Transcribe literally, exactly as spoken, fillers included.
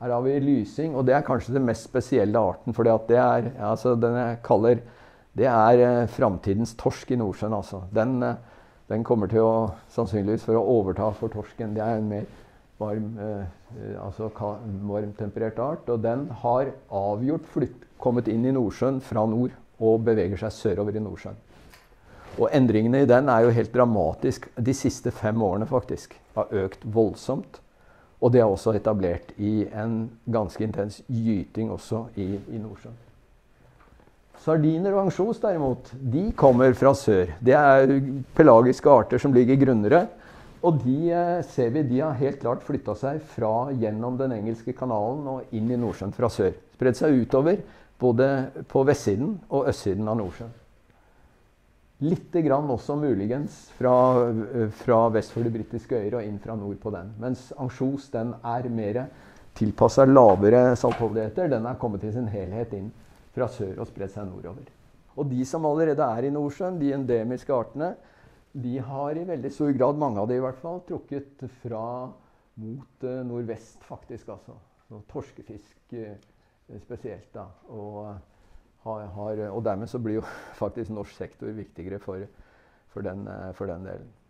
Her har vi lysing, og det er kanskje den mest spesielle arten, fordi at det er, altså den jeg kaller, det er eh, fremtidens torsk i Nordsjøen, altså. Den, eh, den kommer til å, sannsynligvis for å overta for torsken. Det er en mer varm, eh, altså varmtemperert art, og den har avgjort flytt, kommet inn i Nordsjøen fra nord, og beveger seg sørover i Nordsjøen. Og endringene i den er jo helt dramatisk. De siste fem årene faktisk har økt voldsomt. Og det er også etablert i en ganske intens gyting også i, i Nordsjøen. Sardiner og ansjos derimot, de kommer fra sør. Det er pelagiske arter som ligger grunnere. Og de ser vi, de har helt klart flyttet seg fra gjennom den engelske kanalen og inn i Nordsjøen fra sør. Spredd seg utover både på vestsiden og østsiden av Nordsjøen. Litt grann også muligens fra, fra vest for de britiske øyer og inn fra nord på den. Mens ansjos, den er mer tilpasset lavere saltholdigheter. Den er kommet i sin helhet inn fra sør og spredt seg nordover. Og de som allerede er i Nordsjøen, de endemiske artene, de har i veldig stor grad, mange av de i hvert fall, trukket fra mot uh, nordvest faktisk, altså. Så torskefisk uh, spesielt da. Og Har, har, og dermed så blir jo faktisk norsk sektor viktigere for, for, den, for den delen.